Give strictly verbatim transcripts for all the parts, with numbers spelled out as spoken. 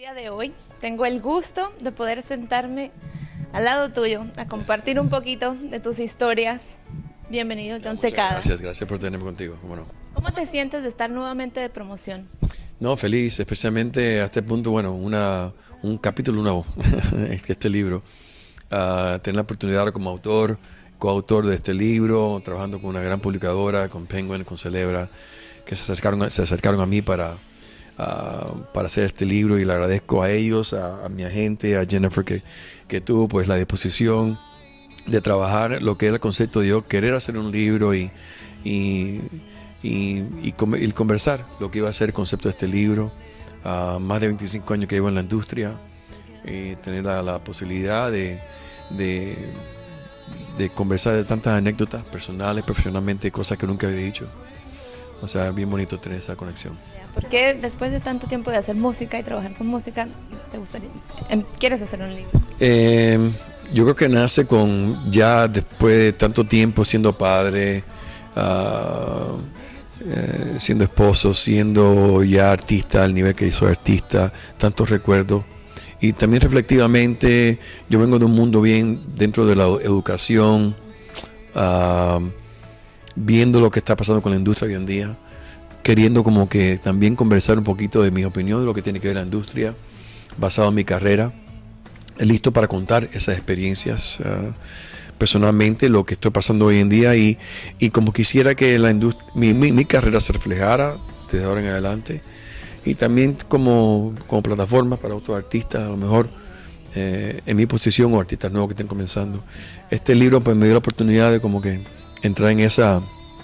día de hoy tengo el gusto de poder sentarme al lado tuyo a compartir un poquito de tus historias. Bienvenido, John Muchas Secada. Gracias, gracias por tenerme contigo. ¿Cómo no? ¿Cómo te sientes de estar nuevamente de promoción? No, feliz, especialmente a este punto, bueno, una, un capítulo nuevo, este libro. Uh, tener la oportunidad como autor, coautor de este libro, trabajando con una gran publicadora, con Penguin, con Celebra, que se acercaron, se acercaron a mí para, uh, para hacer este libro, y le agradezco a ellos, a, a mi agente, a Jennifer, que, que tuvo pues la disposición de trabajar lo que era el concepto de yo querer hacer un libro y, y, y, y, y conversar lo que iba a ser el concepto de este libro. Uh, más de veinticinco años que llevo en la industria, y tener la, la posibilidad de, de, de conversar de tantas anécdotas personales, profesionalmente, cosas que nunca había dicho. O sea, bien bonito tener esa conexión. ¿Por qué después de tanto tiempo de hacer música y trabajar con música, te gustaría, quieres hacer un libro? Eh, yo creo que nace con, ya después de tanto tiempo siendo padre, uh, eh, siendo esposo, siendo ya artista al nivel que soy artista, tantos recuerdos. Y también reflectivamente, yo vengo de un mundo bien dentro de la educación, uh, viendo lo que está pasando con la industria hoy en día, queriendo como que también conversar un poquito de mi opinión de lo que tiene que ver la industria, basado en mi carrera, listo para contar esas experiencias, uh, personalmente, lo que estoy pasando hoy en día, y, y como quisiera que la industria, mi, mi, mi carrera se reflejara desde ahora en adelante. Y también como, como plataforma para otros artistas, a lo mejor eh, en mi posición, o artistas nuevos que estén comenzando. Este libro pues me dio la oportunidad de como que entrar en esa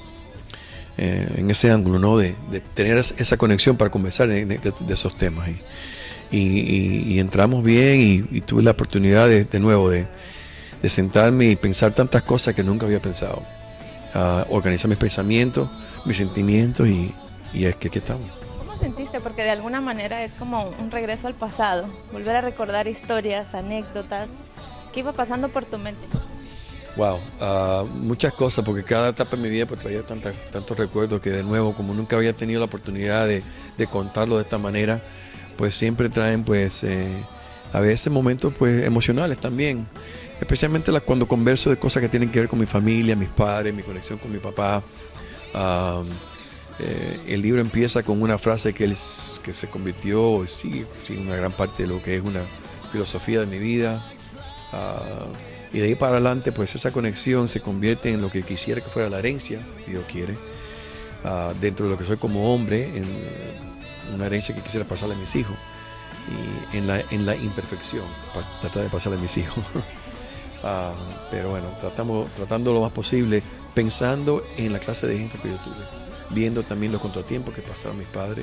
eh, en ese ángulo, ¿no? De, de tener esa conexión para conversar de, de, de esos temas. Y, y, y, y entramos bien, y, y tuve la oportunidad de, de nuevo de, de sentarme y pensar tantas cosas que nunca había pensado. Uh, organizar mis pensamientos, mis sentimientos, y, y es que aquí estamos. Sentiste? Porque de alguna manera es como un regreso al pasado, volver a recordar historias, anécdotas. ¿Qué iba pasando por tu mente? Wow, uh, muchas cosas, porque cada etapa de mi vida pues traía tantas, tantos recuerdos que, de nuevo, como nunca había tenido la oportunidad de, de contarlo de esta manera, pues siempre traen pues eh, a veces momentos pues emocionales también, especialmente la, cuando converso de cosas que tienen que ver con mi familia, mis padres, mi conexión con mi papá. Uh, Eh, el libro empieza con una frase que, él, que se convirtió, sí, sí, una gran parte de lo que es una filosofía de mi vida, uh, y de ahí para adelante pues esa conexión se convierte en lo que quisiera que fuera la herencia, si Dios quiere, uh, dentro de lo que soy como hombre, en una herencia que quisiera pasarle a mis hijos, y en la, en la imperfección, para tratar de pasarle a mis hijos. uh, pero bueno, tratamos, tratando lo más posible, pensando en la clase de gente que yo tuve, viendo también los contratiempos que pasaron mis padres.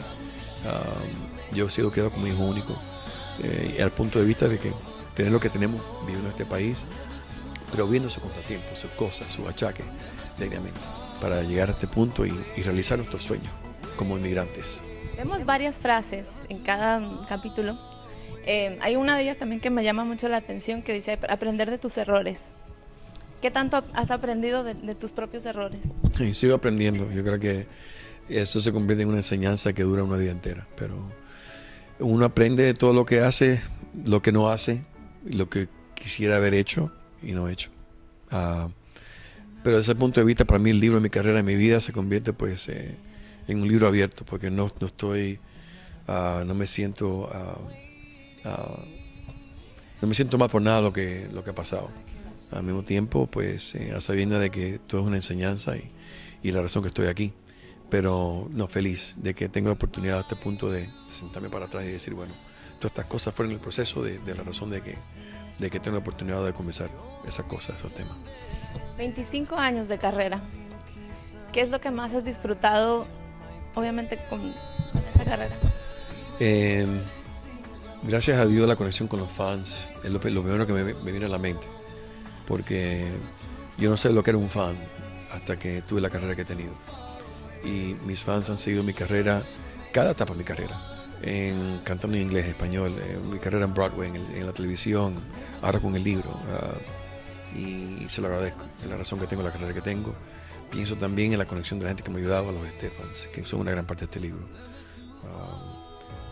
Um, yo he sido quedado como hijo único, eh, al punto de vista de que tener lo que tenemos viviendo en este país, pero viendo sus contratiempos, sus cosas, sus achaques diariamente, para llegar a este punto y, y realizar nuestros sueños como inmigrantes. Vemos varias frases en cada capítulo. Eh, hay una de ellas también que me llama mucho la atención, que dice aprender de tus errores. ¿Qué tanto has aprendido de, de tus propios errores? Y sigo aprendiendo. Yo creo que eso se convierte en una enseñanza que dura una vida entera. Pero uno aprende de todo lo que hace, lo que no hace, y lo que quisiera haber hecho y no hecho. Uh, pero desde ese punto de vista, para mí el libro de mi carrera, de mi vida, se convierte pues eh, en un libro abierto, porque no, no estoy, uh, no me siento, uh, uh, no me siento mal por nada lo que, lo que ha pasado. Al mismo tiempo, pues, eh, a sabiendas de que todo es una enseñanza, y, y la razón que estoy aquí. Pero no, feliz de que tengo la oportunidad a este punto de sentarme para atrás y decir, bueno, todas estas cosas fueron el proceso de, de la razón de que, de que tengo la oportunidad de comenzar esas cosas, esos temas. veinticinco años de carrera. ¿Qué es lo que más has disfrutado, obviamente, con, con esa carrera? Eh, gracias a Dios, la conexión con los fans es lo, lo primero que me, me viene a la mente. Porque yo no sé lo que era un fan hasta que tuve la carrera que he tenido. Y mis fans han seguido mi carrera, cada etapa de mi carrera, en cantando en inglés, español, en mi carrera en Broadway, en, el, en la televisión, ahora con el libro. Uh, y se lo agradezco, es la razón que tengo, la carrera que tengo. Pienso también en la conexión de la gente que me ha ayudado, a los Stephans, que son una gran parte de este libro. Uh,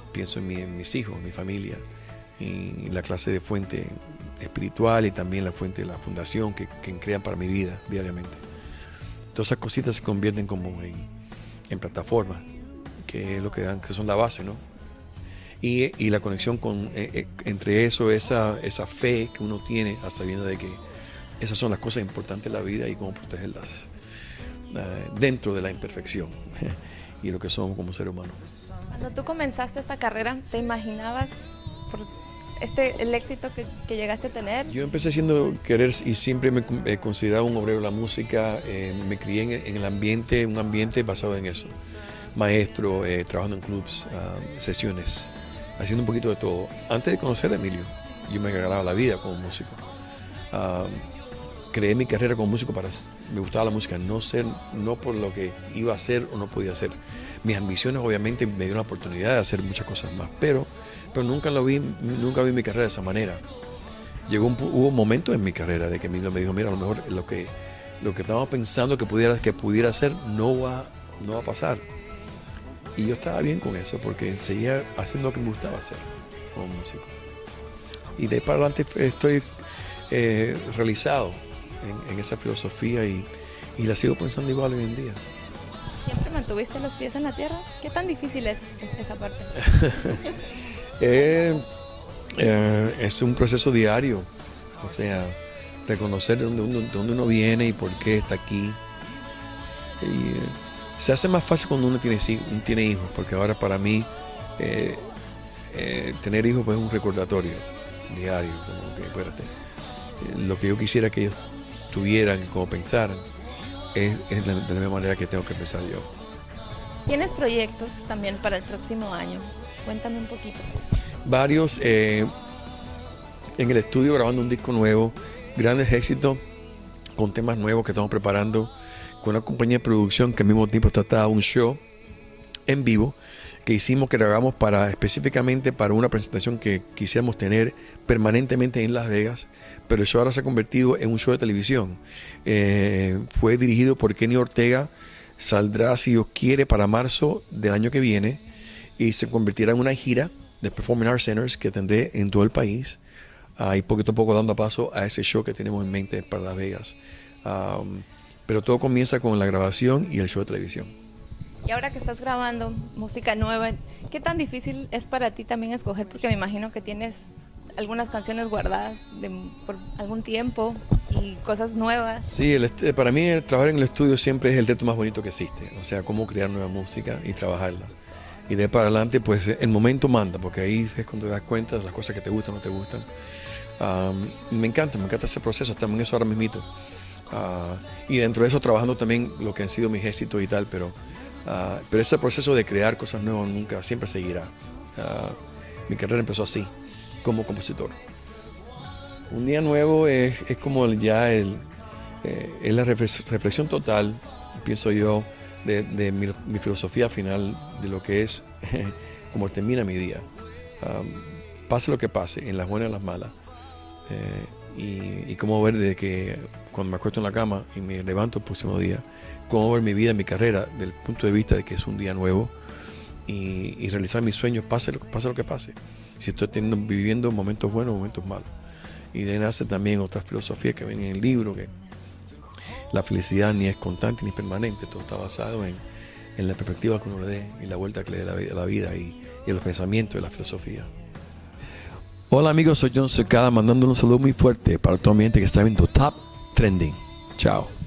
pienso en, mi, en mis hijos, en mi familia, y la clase de fuente espiritual y también la fuente de la fundación que, que crean para mi vida diariamente. Todas esas cositas se convierten como en, en plataformas, que es lo que dan, que son la base, ¿no? Y, y la conexión con, eh, eh, entre eso, esa, esa fe que uno tiene, a sabiendo de que esas son las cosas importantes de la vida y cómo protegerlas uh, dentro de la imperfección y lo que somos como ser humano. Cuando tú comenzaste esta carrera, ¿te imaginabas por este, el éxito que, que llegaste a tener? Yo empecé siendo querer y siempre me he considerado un obrero de la música. Eh, me crié en, en el ambiente, un ambiente basado en eso. Maestro, eh, trabajando en clubs, uh, sesiones, haciendo un poquito de todo. Antes de conocer a Emilio, yo me ganaba la vida como músico. Uh, creé mi carrera como músico para, me gustaba la música, no ser, no por lo que iba a hacer o no podía hacer. Mis ambiciones obviamente me dieron la oportunidad de hacer muchas cosas más, pero, pero nunca lo vi, nunca vi mi carrera de esa manera. Llegó un, hubo un momento en mi carrera de que Emilio me dijo, mira, a lo mejor lo que, lo que estábamos pensando que pudiera, que pudiera hacer no va, no va a pasar. Y yo estaba bien con eso porque seguía haciendo lo que me gustaba hacer como músico. Y de ahí para adelante estoy eh, realizado en, en esa filosofía y, y la sigo pensando igual hoy en día. ¿Siempre mantuviste los pies en la tierra? ¿Qué tan difícil es esa parte? eh, eh, es un proceso diario, o sea, reconocer de dónde uno, dónde uno viene y por qué está aquí. Y, eh, se hace más fácil cuando uno tiene, tiene hijos, porque ahora para mí eh, eh, tener hijos pues, es un recordatorio diario, como que espérate, eh, lo que yo quisiera que ellos tuvieran, como pensaran, es, es de, de la misma manera que tengo que pensar yo. ¿Tienes proyectos también para el próximo año? Cuéntame un poquito. Varios, eh, en el estudio grabando un disco nuevo, grandes éxitos con temas nuevos que estamos preparando, con una compañía de producción que al mismo tiempo trataba un show en vivo que hicimos, que grabamos para, específicamente para una presentación que quisiéramos tener permanentemente en Las Vegas, pero el show ahora se ha convertido en un show de televisión. Eh, fue dirigido por Kenny Ortega, saldrá, si Dios quiere, para marzo del año que viene y se convertirá en una gira de Performing Arts Centers que tendré en todo el país, uh, y poquito a poco dando paso a ese show que tenemos en mente para Las Vegas. Um, Pero todo comienza con la grabación y el show de televisión. Y ahora que estás grabando música nueva, ¿qué tan difícil es para ti también escoger? Porque me imagino que tienes algunas canciones guardadas de, por algún tiempo y cosas nuevas. Sí, el, para mí el trabajar en el estudio siempre es el reto más bonito que existe. O sea, cómo crear nueva música y trabajarla. Y de ahí para adelante, pues el momento manda, porque ahí es cuando te das cuenta de las cosas que te gustan o no te gustan. Um, me encanta, me encanta ese proceso, también eso ahora mismito. Uh, y dentro de eso trabajando también lo que han sido mis éxitos y tal, pero, uh, pero ese proceso de crear cosas nuevas nunca, siempre seguirá. Uh, mi carrera empezó así, como compositor. Un día nuevo es, es como ya el, eh, es la reflexión total, pienso yo, de, de mi, mi filosofía final de lo que es como termina mi día. Um, pase lo que pase, en las buenas y en las malas. Eh, y, y cómo ver desde que cuando me acuesto en la cama y me levanto el próximo día, cómo ver mi vida, mi carrera, desde el punto de vista de que es un día nuevo y, y realizar mis sueños, pase lo, pase lo que pase. Si estoy teniendo, viviendo momentos buenos o momentos malos. Y de ahí nace también otras filosofías que ven en el libro, que la felicidad ni es constante ni permanente, todo está basado en, en la perspectiva que uno le dé y la vuelta que le dé a la vida y, y los pensamientos y la filosofía. Hola amigos, soy John Secada mandando un saludo muy fuerte para toda mi gente que está viendo Top Trending. Chao.